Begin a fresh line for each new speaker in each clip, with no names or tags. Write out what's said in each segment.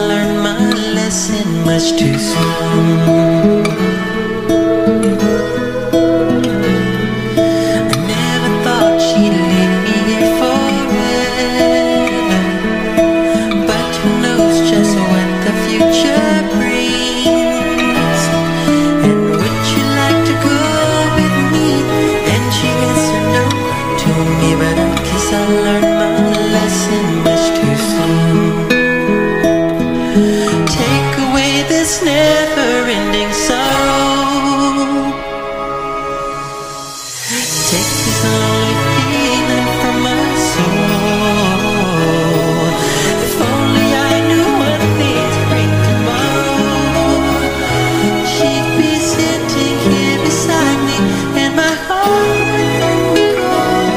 learned my lesson much too soon. I never thought she'd leave me here forever, but who knows just what the future brings. And would you like to go with me? And she answered no to me, but I guess I learned my lesson much too soon. Take away this never-ending sorrow, take this lonely feeling from my soul. If only I knew what things bring tomorrow, she'd be sitting here beside me, and my heart would go.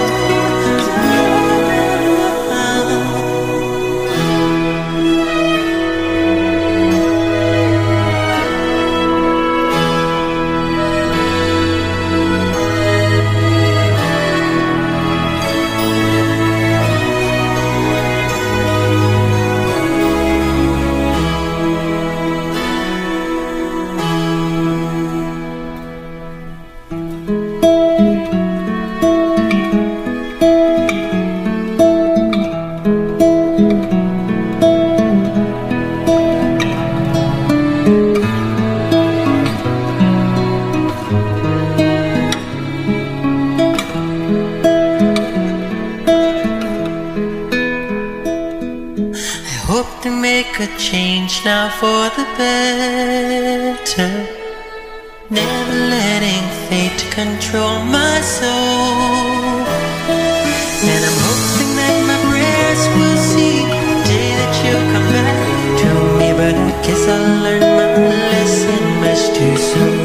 Hope to make a change now for the better, never letting fate control my soul. And I'm hoping that my prayers will see the day that you'll come back to me, but I guess I learned my lesson much too soon.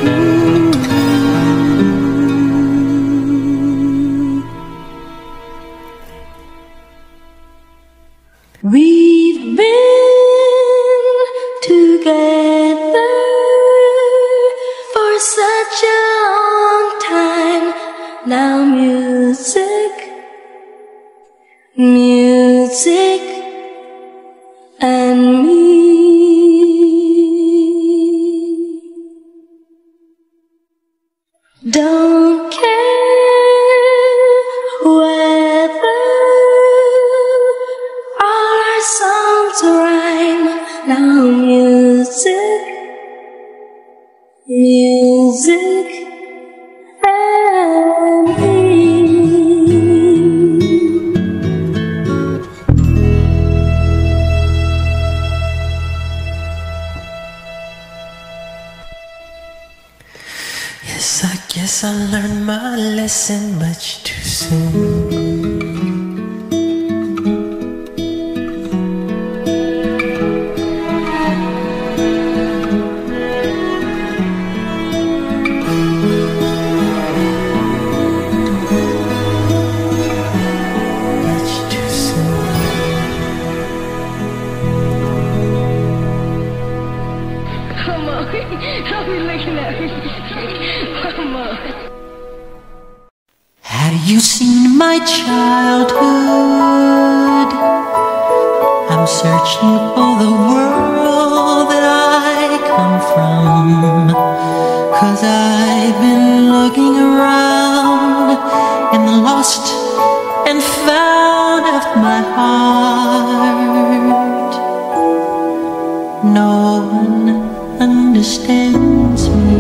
We've been together for such a long time now. Music, music, and me. Don't care whether all our songs rhyme now. Music, music, and me.
Yes, I guess I learned my lesson much too soon.
Don't be looking at me. Come on.
Have you seen my childhood? I'm searching for the world that I come from, 'cause I've been looking around in the lost and found of my heart. No one understands me.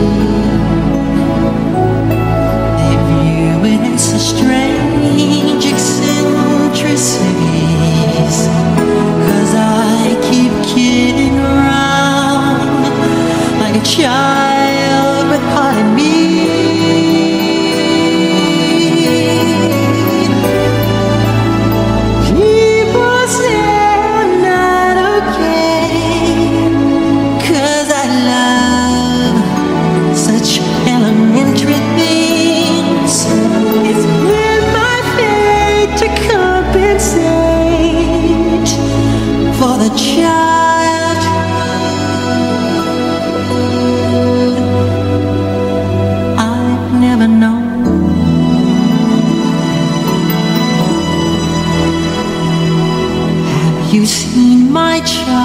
They view it as a strange eccentricities, 'cause I keep kidding around like a child with heart in me. People say I'm not okay, 'cause I love such elementary things. It's been my fate to compensate my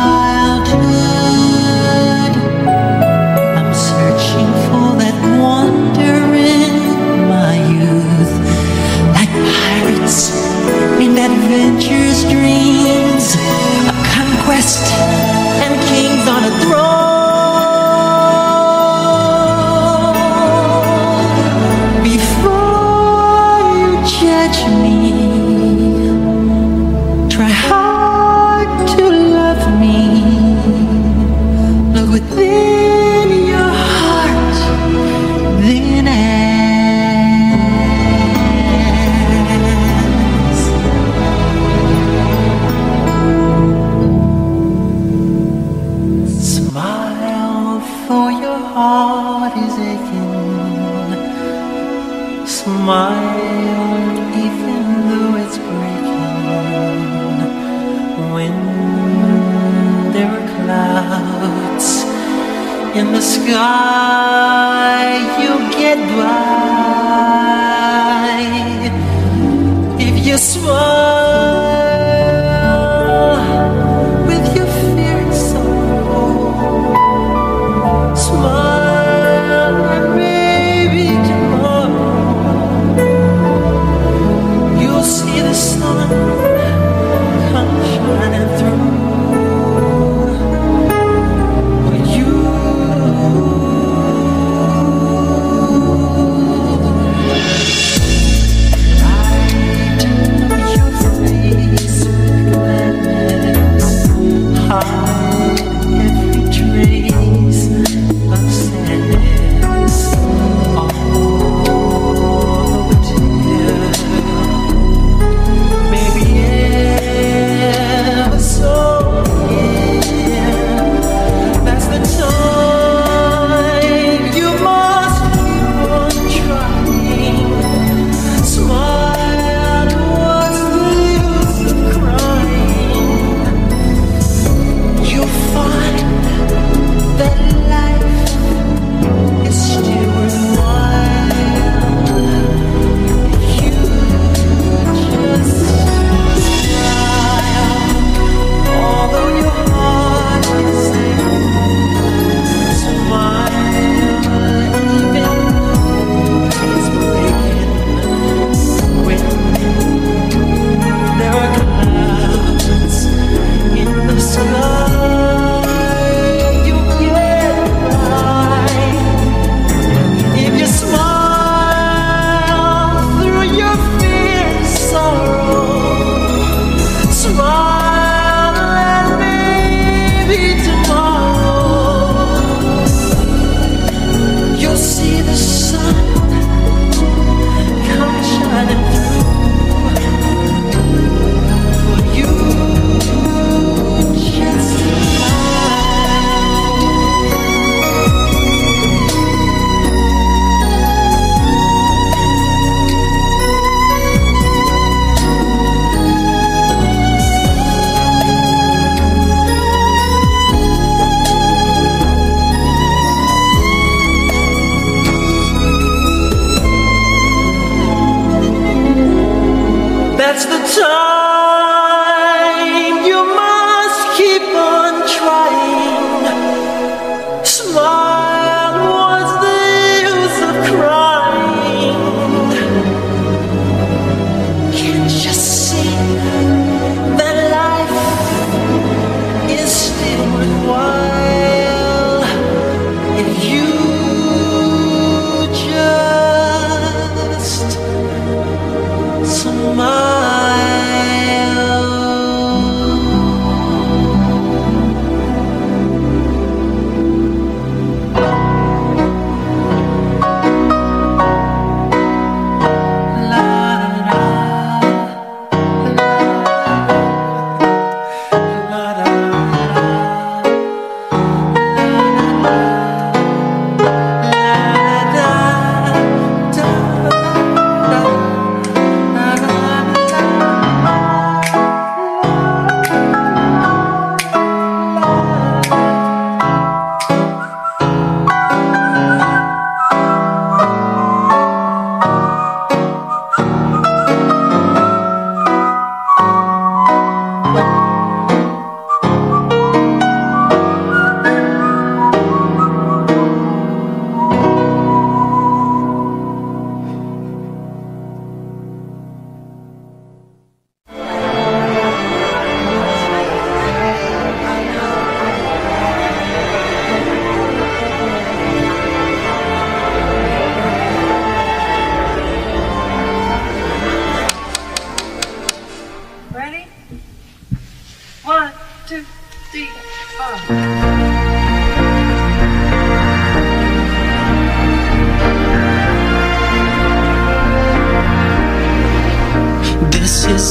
childhood. I'm searching for that wonder in my youth, like pirates in adventurous dreams, a conquest and kings on a throne. Before you judge me, try hard to love me. Look within your heart, then ask. Smile, for your heart is aching. Smile, even though it's breaking. When there are clouds in the sky, you'll get by. If you smile with your fear and sorrow, smile and maybe tomorrow you'll see the sun come shining through. Light of your face.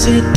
sit